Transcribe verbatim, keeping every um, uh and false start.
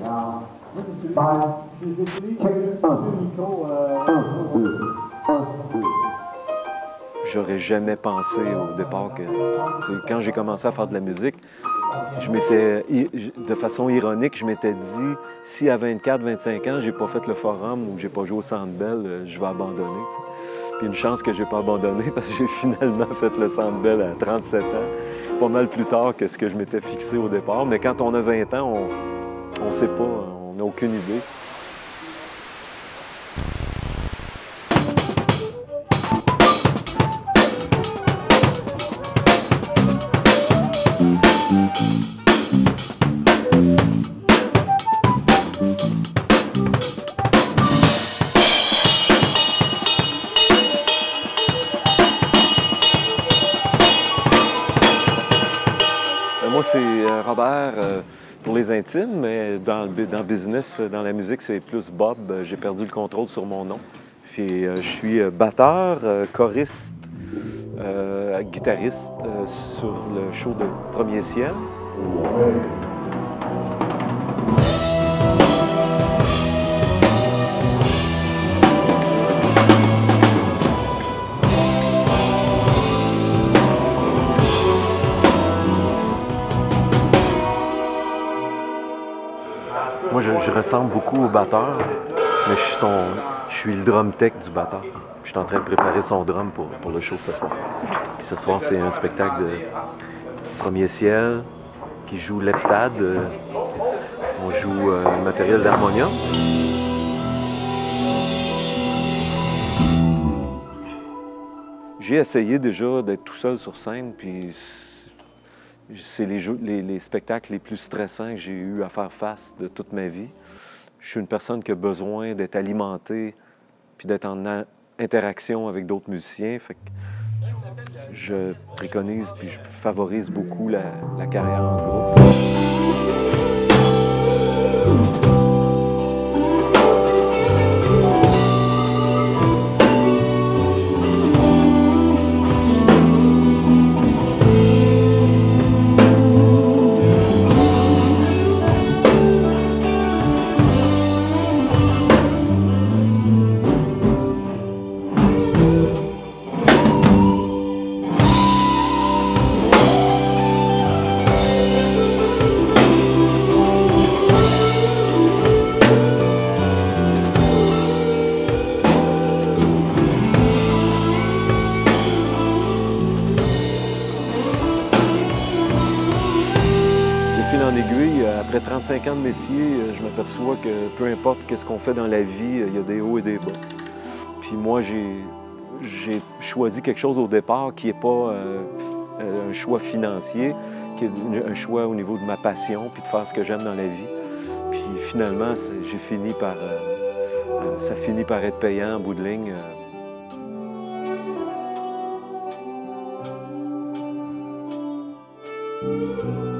J'aurais jamais pensé au départ que, quand j'ai commencé à faire de la musique, je m'étais, de façon ironique, je m'étais dit, si à vingt-quatre, vingt-cinq ans, j'ai pas fait le forum ou j'ai pas joué au Centre Bell, je vais abandonner. T'sais. Puis une chance que j'ai pas abandonné parce que j'ai finalement fait le Centre Bell à trente-sept ans, pas mal plus tard que ce que je m'étais fixé au départ. Mais quand on a vingt ans, on ne sait pas, on n'a aucune idée. Moi, c'est Robert euh, pour les intimes, mais dans le dans le business, dans la musique, c'est plus Bob. J'ai perdu le contrôle sur mon nom. Puis, euh, je suis batteur, euh, choriste, euh, guitariste euh, sur le show de Premier Ciel. Moi, je, je ressemble beaucoup au batteur, mais je suis, son, je suis le drum tech du batteur. Je suis en train de préparer son drum pour, pour le show de ce soir. Puis ce soir, c'est un spectacle de Premier Ciel qui joue l'heptade. On joue euh, le matériel d'harmonium. J'ai essayé déjà d'être tout seul sur scène, puis c'est les, les, les spectacles les plus stressants que j'ai eu à faire face de toute ma vie. Je suis une personne qui a besoin d'être alimentée puis d'être en interaction avec d'autres musiciens. Fait que je préconise puis je favorise beaucoup la, la carrière en groupe. En aiguille, après trente-cinq ans de métier, je m'aperçois que peu importe qu'est-ce qu'on fait dans la vie, il y a des hauts et des bas. Puis moi, j'ai choisi quelque chose au départ qui n'est pas euh, un choix financier, qui est un choix au niveau de ma passion, puis de faire ce que j'aime dans la vie. Puis finalement, j'ai fini par, euh, ça finit par être payant en bout de ligne. Euh.